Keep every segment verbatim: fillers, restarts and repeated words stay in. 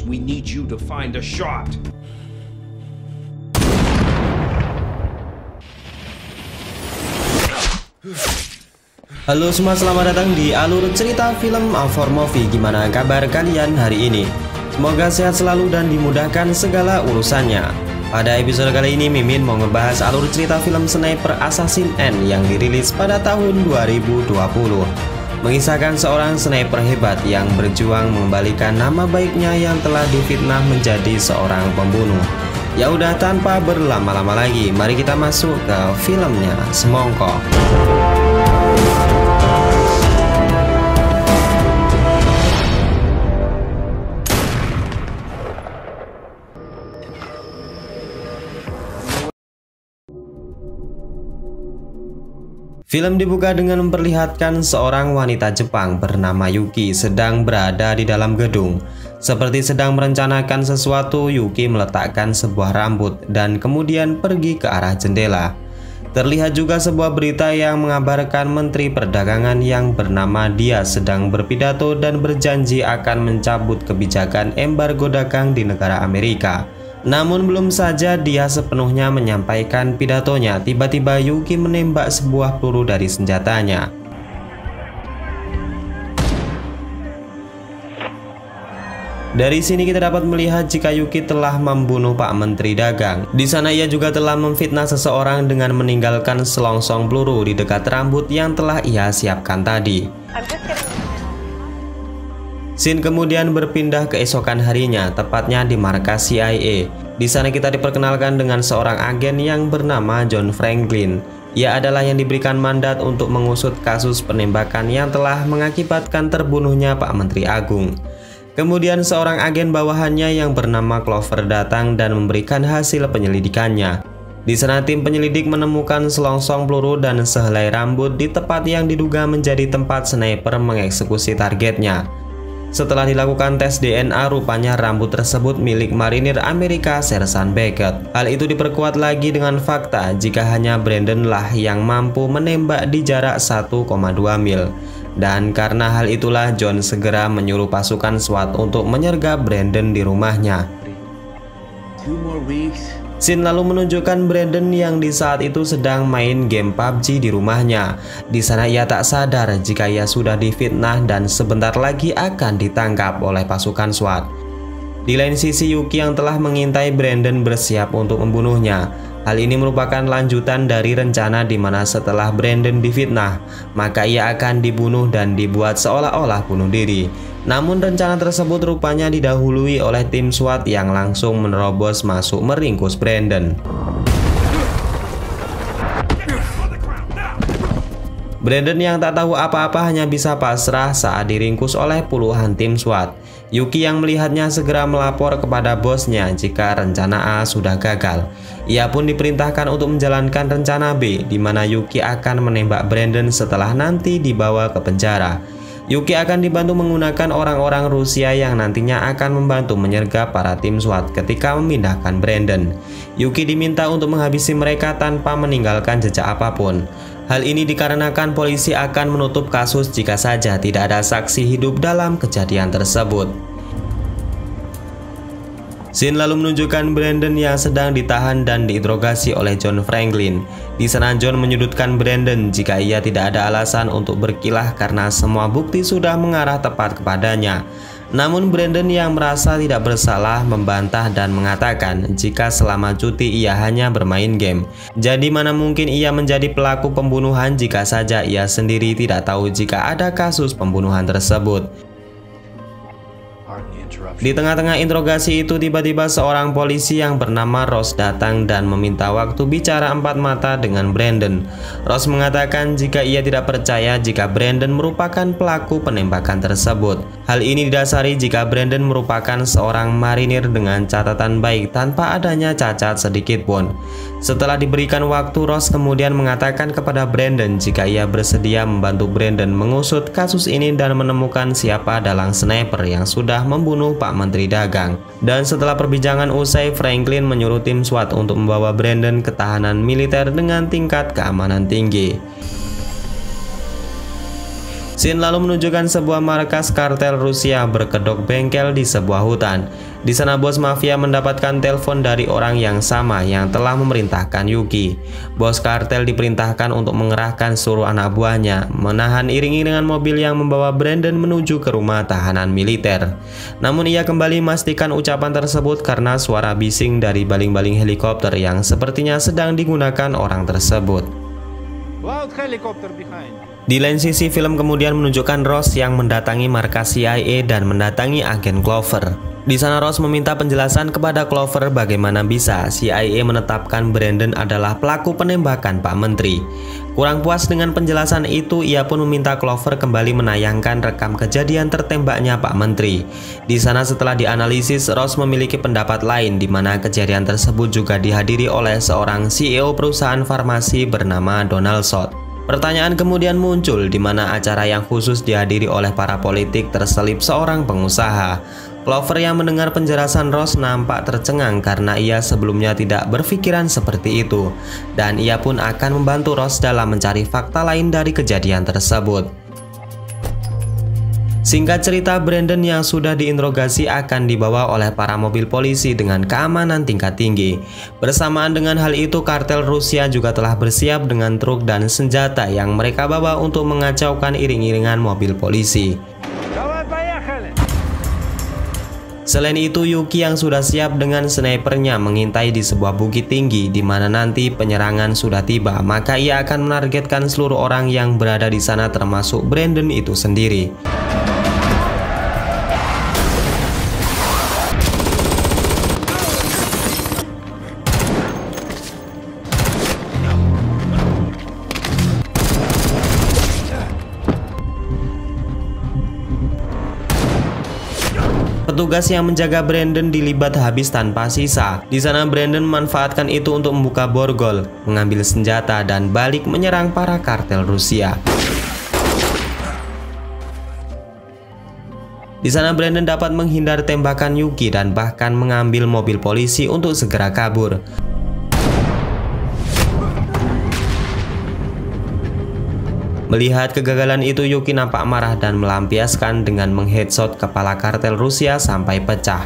Rose, we need you to find a shot. Halo semua, selamat datang di alur cerita film A four Movie. Gimana kabar kalian hari ini? Semoga sehat selalu dan dimudahkan segala urusannya. Pada episode kali ini Mimin mau ngebahas alur cerita film Sniper Assassin N yang dirilis pada tahun dua ribu dua puluh. Mengisahkan seorang sniper hebat yang berjuang mengembalikan nama baiknya yang telah difitnah menjadi seorang pembunuh. Ya udah, tanpa berlama-lama lagi, mari kita masuk ke filmnya semongko. Film dibuka dengan memperlihatkan seorang wanita Jepang bernama Yuki sedang berada di dalam gedung. Seperti sedang merencanakan sesuatu, Yuki meletakkan sebuah rambut dan kemudian pergi ke arah jendela. Terlihat juga sebuah berita yang mengabarkan Menteri Perdagangan yang bernama dia sedang berpidato dan berjanji akan mencabut kebijakan embargo dagang di negara Amerika. Namun belum saja dia sepenuhnya menyampaikan pidatonya, tiba-tiba Yuki menembak sebuah peluru dari senjatanya. Dari sini kita dapat melihat jika Yuki telah membunuh Pak Menteri Dagang. Di sana ia juga telah memfitnah seseorang dengan meninggalkan selongsong peluru di dekat rambut yang telah ia siapkan tadi. Scene kemudian berpindah ke esokan harinya, tepatnya di markas C I A. Di sana kita diperkenalkan dengan seorang agen yang bernama John Franklin. Ia adalah yang diberikan mandat untuk mengusut kasus penembakan yang telah mengakibatkan terbunuhnya Pak Menteri Agung. Kemudian seorang agen bawahannya yang bernama Clover datang dan memberikan hasil penyelidikannya. Di sana tim penyelidik menemukan selongsong peluru dan sehelai rambut di tempat yang diduga menjadi tempat sniper mengeksekusi targetnya. Setelah dilakukan tes D N A, rupanya rambut tersebut milik marinir Amerika Sersan Beckett. Hal itu diperkuat lagi dengan fakta jika hanya Brandon lah yang mampu menembak di jarak satu koma dua mil. Dan karena hal itulah John segera menyuruh pasukan SWAT untuk menyergap Brandon di rumahnya. Scene lalu menunjukkan Brandon yang di saat itu sedang main game P U B G di rumahnya. Di sana ia tak sadar jika ia sudah difitnah dan sebentar lagi akan ditangkap oleh pasukan SWAT. Di lain sisi Yuki yang telah mengintai Brandon bersiap untuk membunuhnya. Hal ini merupakan lanjutan dari rencana di mana setelah Brandon difitnah, maka ia akan dibunuh dan dibuat seolah-olah bunuh diri. Namun rencana tersebut rupanya didahului oleh tim SWAT yang langsung menerobos masuk meringkus Brandon. Brandon yang tak tahu apa-apa hanya bisa pasrah saat diringkus oleh puluhan tim SWAT. Yuki yang melihatnya segera melapor kepada bosnya jika rencana A sudah gagal. Ia pun diperintahkan untuk menjalankan rencana B, di mana Yuki akan menembak Brandon setelah nanti dibawa ke penjara. Yuki akan dibantu menggunakan orang-orang Rusia yang nantinya akan membantu menyergap para tim SWAT ketika memindahkan Brandon. Yuki diminta untuk menghabisi mereka tanpa meninggalkan jejak apapun. Hal ini dikarenakan polisi akan menutup kasus jika saja tidak ada saksi hidup dalam kejadian tersebut. Scene lalu menunjukkan Brandon yang sedang ditahan dan diinterogasi oleh John Franklin. Di sana John menyudutkan Brandon jika ia tidak ada alasan untuk berkilah karena semua bukti sudah mengarah tepat kepadanya. Namun Brandon yang merasa tidak bersalah membantah dan mengatakan jika selama cuti ia hanya bermain game. Jadi mana mungkin ia menjadi pelaku pembunuhan jika saja ia sendiri tidak tahu jika ada kasus pembunuhan tersebut. Di tengah-tengah interogasi itu tiba-tiba seorang polisi yang bernama Rose datang dan meminta waktu bicara empat mata dengan Brandon. Rose mengatakan jika ia tidak percaya jika Brandon merupakan pelaku penembakan tersebut. Hal ini didasari jika Brandon merupakan seorang marinir dengan catatan baik tanpa adanya cacat sedikit pun. Setelah diberikan waktu, Rose kemudian mengatakan kepada Brandon jika ia bersedia membantu Brandon mengusut kasus ini dan menemukan siapa dalang sniper yang sudah membunuh Pak Menteri Dagang. Dan setelah perbincangan usai, Franklin menyuruh tim SWAT untuk membawa Brandon ke tahanan militer dengan tingkat keamanan tinggi. Scene lalu menunjukkan sebuah markas kartel Rusia berkedok bengkel di sebuah hutan. Di sana bos mafia mendapatkan telepon dari orang yang sama yang telah memerintahkan Yuki. Bos kartel diperintahkan untuk mengerahkan seluruh anak buahnya, menahan iring-iringan mobil yang membawa Brandon menuju ke rumah tahanan militer. Namun ia kembali memastikan ucapan tersebut karena suara bising dari baling-baling helikopter yang sepertinya sedang digunakan orang tersebut. Loud helicopter behind. Di lain sisi, film kemudian menunjukkan Ross yang mendatangi markas C I A dan mendatangi agen Clover. Di sana Ross meminta penjelasan kepada Clover bagaimana bisa C I A menetapkan Brandon adalah pelaku penembakan Pak Menteri. Kurang puas dengan penjelasan itu, ia pun meminta Clover kembali menayangkan rekam kejadian tertembaknya Pak Menteri. Di sana setelah dianalisis, Ross memiliki pendapat lain di mana kejadian tersebut juga dihadiri oleh seorang C E O perusahaan farmasi bernama Donald Sot. Pertanyaan kemudian muncul di mana acara yang khusus dihadiri oleh para politik terselip seorang pengusaha. Clover yang mendengar penjelasan Ross nampak tercengang karena ia sebelumnya tidak berpikiran seperti itu, dan ia pun akan membantu Ross dalam mencari fakta lain dari kejadian tersebut. Singkat cerita, Brandon yang sudah diinterogasi akan dibawa oleh para mobil polisi dengan keamanan tingkat tinggi. Bersamaan dengan hal itu, kartel Rusia juga telah bersiap dengan truk dan senjata yang mereka bawa untuk mengacaukan iring-iringan mobil polisi. Selain itu, Yuki yang sudah siap dengan snipernya mengintai di sebuah bukit tinggi di mana nanti penyerangan sudah tiba, maka ia akan menargetkan seluruh orang yang berada di sana termasuk Brandon itu sendiri. Petugas yang menjaga Brandon dilibat habis tanpa sisa. Di sana Brandon memanfaatkan itu untuk membuka borgol, mengambil senjata dan balik menyerang para kartel Rusia. Di sana Brandon dapat menghindar tembakan Yuki dan bahkan mengambil mobil polisi untuk segera kabur. Melihat kegagalan itu, Yuki nampak marah dan melampiaskan dengan mengheadshot kepala kartel Rusia sampai pecah.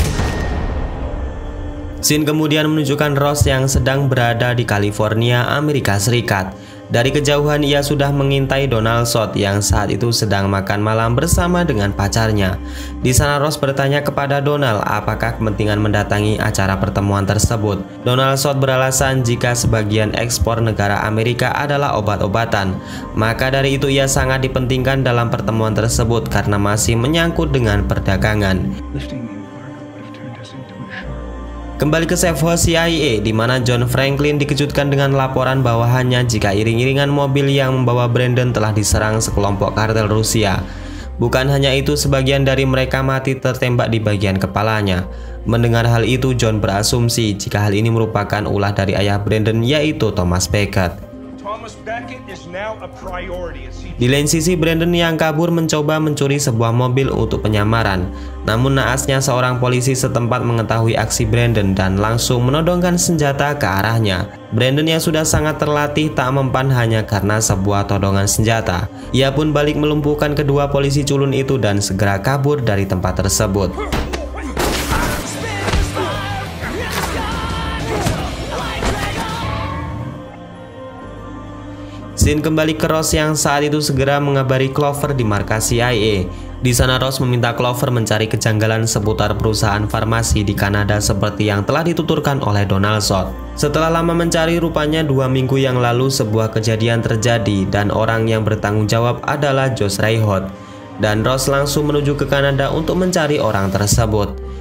Scene kemudian menunjukkan Ross yang sedang berada di California, Amerika Serikat. Dari kejauhan ia sudah mengintai Donald Sot yang saat itu sedang makan malam bersama dengan pacarnya. Di sana Ross bertanya kepada Donald apakah kepentingan mendatangi acara pertemuan tersebut. Donald Sot beralasan jika sebagian ekspor negara Amerika adalah obat-obatan, maka dari itu ia sangat dipentingkan dalam pertemuan tersebut karena masih menyangkut dengan perdagangan. Kembali ke safe house C I A di mana John Franklin dikejutkan dengan laporan bawahannya jika iring-iringan mobil yang membawa Brandon telah diserang sekelompok kartel Rusia. Bukan hanya itu, sebagian dari mereka mati tertembak di bagian kepalanya. Mendengar hal itu, John berasumsi jika hal ini merupakan ulah dari ayah Brandon, yaitu Thomas Becket. Di lain sisi, Brandon yang kabur mencoba mencuri sebuah mobil untuk penyamaran. Namun naasnya seorang polisi setempat mengetahui aksi Brandon dan langsung menodongkan senjata ke arahnya. Brandon yang sudah sangat terlatih tak mempan hanya karena sebuah todongan senjata. Ia pun balik melumpuhkan kedua polisi culun itu dan segera kabur dari tempat tersebut. Scene kembali ke Ross yang saat itu segera mengabari Clover di markas C I A. Di sana Ross meminta Clover mencari kejanggalan seputar perusahaan farmasi di Kanada seperti yang telah dituturkan oleh Donald Sot. Setelah lama mencari, rupanya dua minggu yang lalu sebuah kejadian terjadi dan orang yang bertanggung jawab adalah Josh Reinhold. Dan Ross langsung menuju ke Kanada untuk mencari orang tersebut.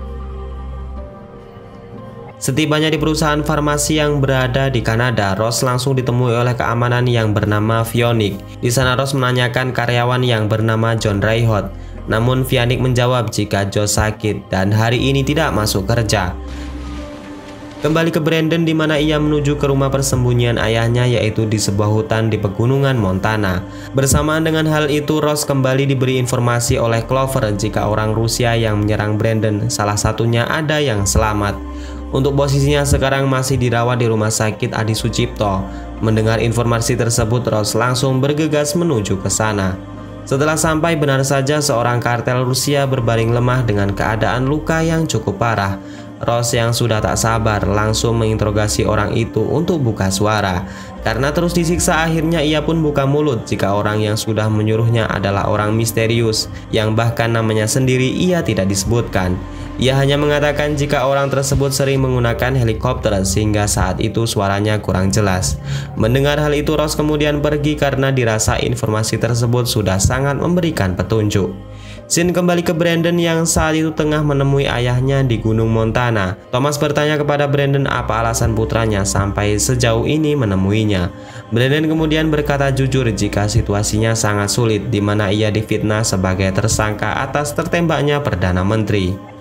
Setibanya di perusahaan farmasi yang berada di Kanada, Ross langsung ditemui oleh keamanan yang bernama Vionic. Di sana Ross menanyakan karyawan yang bernama John Reinhold. Namun Vionic menjawab jika Josh sakit dan hari ini tidak masuk kerja. Kembali ke Brandon di mana ia menuju ke rumah persembunyian ayahnya, yaitu di sebuah hutan di pegunungan Montana. Bersamaan dengan hal itu, Ross kembali diberi informasi oleh Clover jika orang Rusia yang menyerang Brandon salah satunya ada yang selamat. Untuk posisinya sekarang masih dirawat di rumah sakit Adi Sucipto. Mendengar informasi tersebut, Ross langsung bergegas menuju ke sana. Setelah sampai, benar saja seorang kartel Rusia berbaring lemah dengan keadaan luka yang cukup parah. Ross yang sudah tak sabar langsung menginterogasi orang itu untuk buka suara. Karena terus disiksa, akhirnya ia pun buka mulut jika orang yang sudah menyuruhnya adalah orang misterius yang bahkan namanya sendiri ia tidak disebutkan. Ia hanya mengatakan jika orang tersebut sering menggunakan helikopter sehingga saat itu suaranya kurang jelas. Mendengar hal itu, Ross kemudian pergi karena dirasa informasi tersebut sudah sangat memberikan petunjuk. Scene kembali ke Brandon yang saat itu tengah menemui ayahnya di Gunung Montana. Thomas bertanya kepada Brandon apa alasan putranya sampai sejauh ini menemuinya. Brandon kemudian berkata jujur jika situasinya sangat sulit, di mana ia difitnah sebagai tersangka atas tertembaknya Perdana Menteri.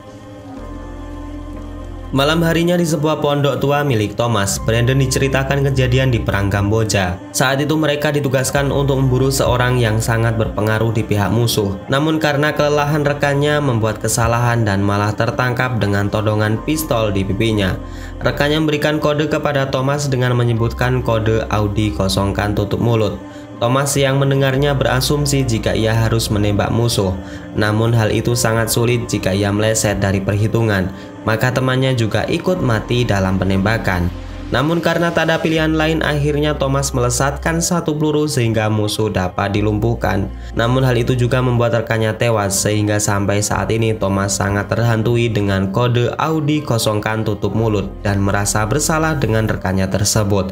Malam harinya di sebuah pondok tua milik Thomas, Brandon diceritakan kejadian di Perang Kamboja. Saat itu mereka ditugaskan untuk memburu seorang yang sangat berpengaruh di pihak musuh. Namun karena kelelahan rekannya membuat kesalahan dan malah tertangkap dengan todongan pistol di pipinya. Rekannya memberikan kode kepada Thomas dengan menyebutkan kode Audi kosongkan tutup mulut. Thomas yang mendengarnya berasumsi jika ia harus menembak musuh. Namun hal itu sangat sulit jika ia meleset dari perhitungan. Maka temannya juga ikut mati dalam penembakan. Namun karena tak ada pilihan lain, akhirnya Thomas melesatkan satu peluru sehingga musuh dapat dilumpuhkan. Namun hal itu juga membuat rekannya tewas, sehingga sampai saat ini Thomas sangat terhantui dengan kode Audi kosongkan tutup mulut dan merasa bersalah dengan rekannya tersebut.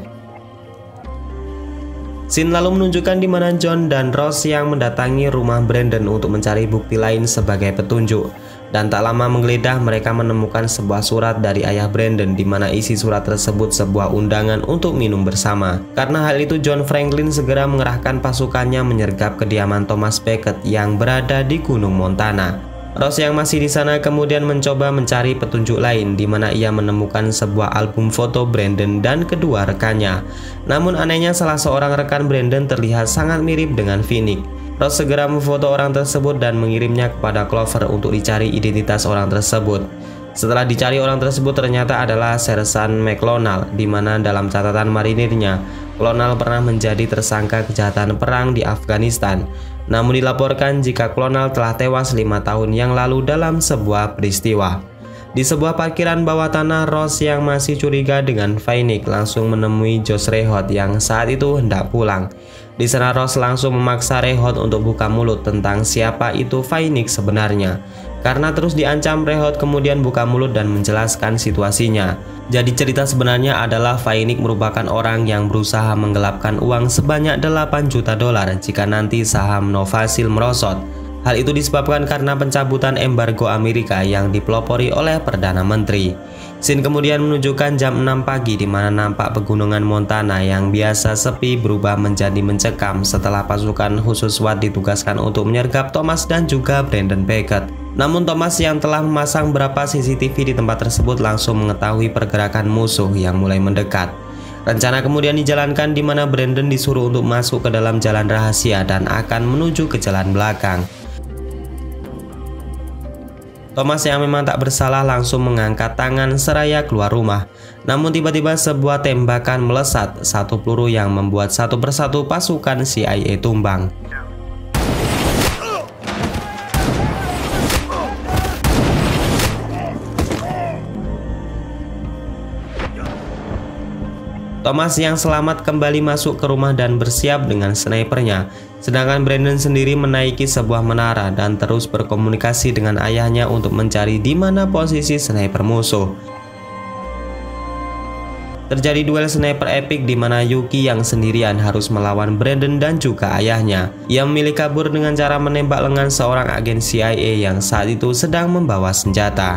Scene lalu menunjukkan di mana John dan Ross yang mendatangi rumah Brandon untuk mencari bukti lain sebagai petunjuk. Dan tak lama menggeledah, mereka menemukan sebuah surat dari ayah Brandon di mana isi surat tersebut sebuah undangan untuk minum bersama. Karena hal itu, John Franklin segera mengerahkan pasukannya menyergap kediaman Thomas Becket yang berada di Gunung Montana. Ross yang masih di sana kemudian mencoba mencari petunjuk lain di mana ia menemukan sebuah album foto Brandon dan kedua rekannya. Namun anehnya salah seorang rekan Brandon terlihat sangat mirip dengan Phoenix. Ross segera memfoto orang tersebut dan mengirimnya kepada Clover untuk dicari identitas orang tersebut. Setelah dicari, orang tersebut ternyata adalah Sersan McClonnell, di mana dalam catatan marinirnya, Clonnell pernah menjadi tersangka kejahatan perang di Afghanistan. Namun dilaporkan jika Clonnell telah tewas lima tahun yang lalu dalam sebuah peristiwa. Di sebuah parkiran bawah tanah, Ross yang masih curiga dengan Phoenix langsung menemui Josh Rehot yang saat itu hendak pulang. Di sana Ross langsung memaksa Rehot untuk buka mulut tentang siapa itu Phoenix sebenarnya. Karena terus diancam, Rehot kemudian buka mulut dan menjelaskan situasinya. Jadi cerita sebenarnya adalah Phoenix merupakan orang yang berusaha menggelapkan uang sebanyak delapan juta dolar jika nanti saham Novasil merosot. Hal itu disebabkan karena pencabutan embargo Amerika yang dipelopori oleh Perdana Menteri. Scene kemudian menunjukkan jam enam pagi di mana nampak pegunungan Montana yang biasa sepi berubah menjadi mencekam setelah pasukan khusus SWAT ditugaskan untuk menyergap Thomas dan juga Brandon Becket. Namun Thomas yang telah memasang beberapa C C T V di tempat tersebut langsung mengetahui pergerakan musuh yang mulai mendekat. Rencana kemudian dijalankan di mana Brandon disuruh untuk masuk ke dalam jalan rahasia dan akan menuju ke jalan belakang. Thomas yang memang tak bersalah langsung mengangkat tangan seraya keluar rumah. Namun tiba-tiba sebuah tembakan melesat, satu peluru yang membuat satu persatu pasukan C I A tumbang. Thomas yang selamat kembali masuk ke rumah dan bersiap dengan snipernya. Sedangkan Brandon sendiri menaiki sebuah menara dan terus berkomunikasi dengan ayahnya untuk mencari di mana posisi sniper musuh. Terjadi duel sniper epik di mana Yuki yang sendirian harus melawan Brandon dan juga ayahnya. Ia memilih kabur dengan cara menembak lengan seorang agen C I A yang saat itu sedang membawa senjata.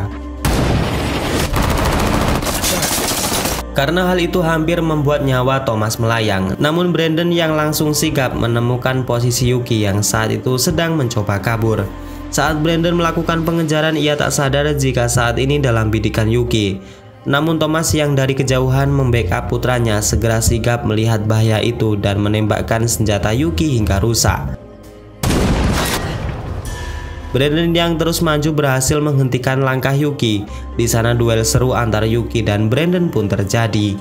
Karena hal itu hampir membuat nyawa Thomas melayang. Namun Brandon yang langsung sigap menemukan posisi Yuki yang saat itu sedang mencoba kabur. Saat Brandon melakukan pengejaran, ia tak sadar jika saat ini dalam bidikan Yuki. Namun Thomas yang dari kejauhan membackup putranya segera sigap melihat bahaya itu dan menembakkan senjata Yuki hingga rusak. Brandon yang terus maju berhasil menghentikan langkah Yuki. Di sana duel seru antara Yuki dan Brandon pun terjadi.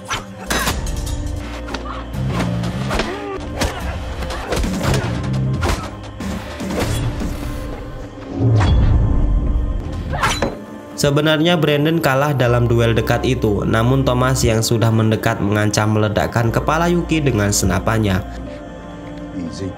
Sebenarnya Brandon kalah dalam duel dekat itu, namun Thomas yang sudah mendekat mengancam meledakkan kepala Yuki dengan senapannya. Easy.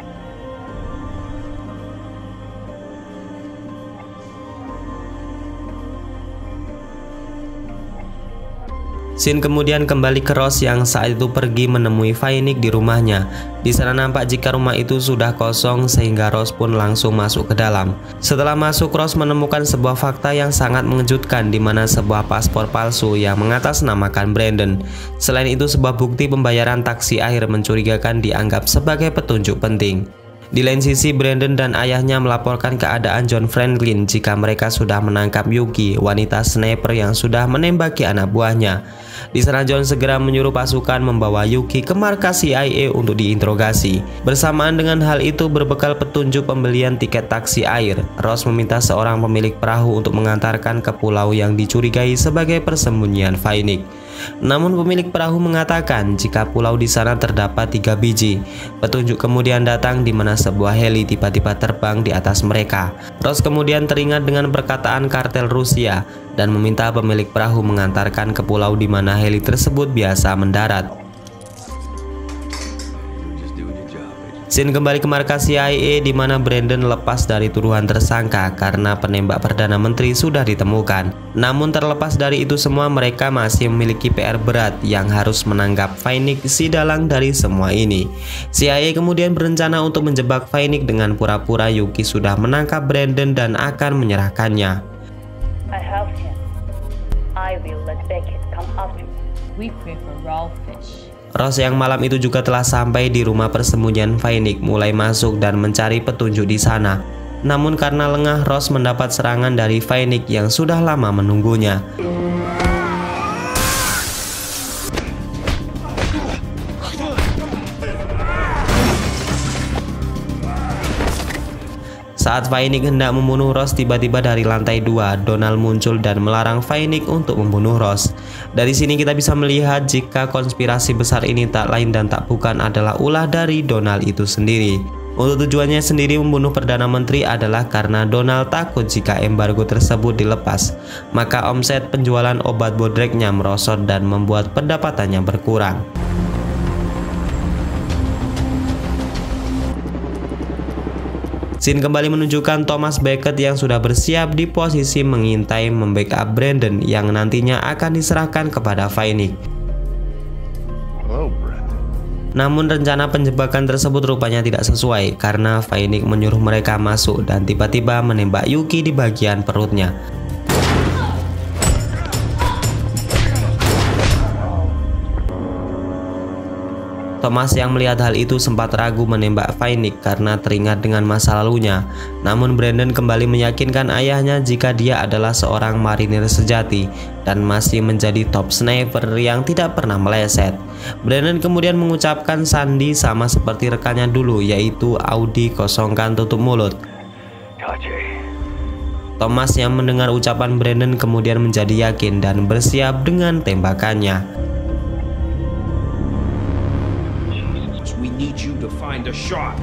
Scene kemudian kembali ke Ross yang saat itu pergi menemui Phoenix di rumahnya. Di sana nampak jika rumah itu sudah kosong sehingga Ross pun langsung masuk ke dalam. Setelah masuk, Ross menemukan sebuah fakta yang sangat mengejutkan, di mana sebuah paspor palsu yang mengatasnamakan Brandon. Selain itu, sebuah bukti pembayaran taksi air mencurigakan dianggap sebagai petunjuk penting. Di lain sisi, Brandon dan ayahnya melaporkan keadaan John Franklin jika mereka sudah menangkap Yuki, wanita sniper yang sudah menembaki anak buahnya. Di sana John segera menyuruh pasukan membawa Yuki ke markas C I A untuk diinterogasi. Bersamaan dengan hal itu, berbekal petunjuk pembelian tiket taksi air, Ross meminta seorang pemilik perahu untuk mengantarkan ke pulau yang dicurigai sebagai persembunyian Phoenix. Namun pemilik perahu mengatakan jika pulau di sana terdapat tiga biji. Petunjuk kemudian datang di mana sebuah heli tiba-tiba terbang di atas mereka. Ross kemudian teringat dengan perkataan kartel Rusia dan meminta pemilik perahu mengantarkan ke pulau di mana heli tersebut biasa mendarat. Scene kembali ke markas C I A di mana Brandon lepas dari tuduhan tersangka karena penembak Perdana Menteri sudah ditemukan. Namun terlepas dari itu semua, mereka masih memiliki P R berat yang harus menangkap Phoenix, si dalang dari semua ini. C I A kemudian berencana untuk menjebak Phoenix dengan pura-pura Yuki sudah menangkap Brandon dan akan menyerahkannya. I help him. I will let Beckett come after me. We prefer raw fish. Ross yang malam itu juga telah sampai di rumah persembunyian Phoenix, mulai masuk dan mencari petunjuk di sana. Namun karena lengah, Ross mendapat serangan dari Phoenix yang sudah lama menunggunya. Saat Phoenix hendak membunuh Ross, tiba-tiba dari lantai dua, Donald muncul dan melarang Phoenix untuk membunuh Ross. Dari sini kita bisa melihat jika konspirasi besar ini tak lain dan tak bukan adalah ulah dari Donald itu sendiri. Untuk tujuannya sendiri membunuh Perdana Menteri adalah karena Donald takut jika embargo tersebut dilepas, maka omset penjualan obat bodreknya merosot dan membuat pendapatannya berkurang. Scene kembali menunjukkan Thomas Beckett yang sudah bersiap di posisi mengintai membackup Brandon yang nantinya akan diserahkan kepada Phoenix. Hello, Brandon. Namun rencana penjebakan tersebut rupanya tidak sesuai karena Phoenix menyuruh mereka masuk dan tiba-tiba menembak Yuki di bagian perutnya. Thomas yang melihat hal itu sempat ragu menembak Phoenix karena teringat dengan masa lalunya. Namun Brandon kembali meyakinkan ayahnya jika dia adalah seorang marinir sejati dan masih menjadi top sniper yang tidak pernah meleset. Brandon kemudian mengucapkan sandi sama seperti rekannya dulu, yaitu Audi kosongkan tutup mulut. Thomas yang mendengar ucapan Brandon kemudian menjadi yakin dan bersiap dengan tembakannya. We need you to find a shot.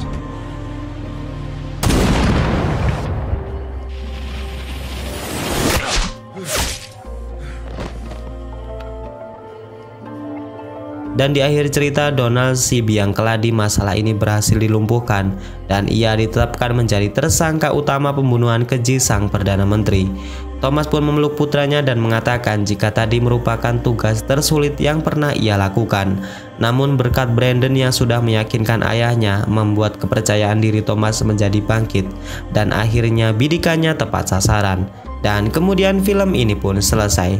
Dan di akhir cerita, Donald, si biang keladi masalah ini, berhasil dilumpuhkan dan ia ditetapkan menjadi tersangka utama pembunuhan keji sang Perdana Menteri. Thomas pun memeluk putranya dan mengatakan jika tadi merupakan tugas tersulit yang pernah ia lakukan. Namun berkat Brandon yang sudah meyakinkan ayahnya, membuat kepercayaan diri Thomas menjadi bangkit dan akhirnya bidikannya tepat sasaran. Dan kemudian film ini pun selesai.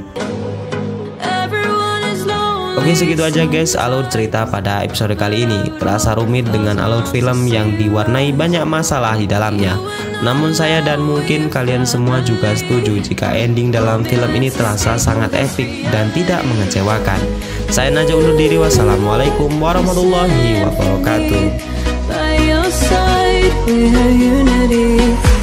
Oke, segitu aja guys alur cerita pada episode kali ini. Terasa rumit dengan alur film yang diwarnai banyak masalah di dalamnya. Namun saya dan mungkin kalian semua juga setuju jika ending dalam film ini terasa sangat epik dan tidak mengecewakan. Saya Najwa undur diri, wassalamualaikum warahmatullahi wabarakatuh.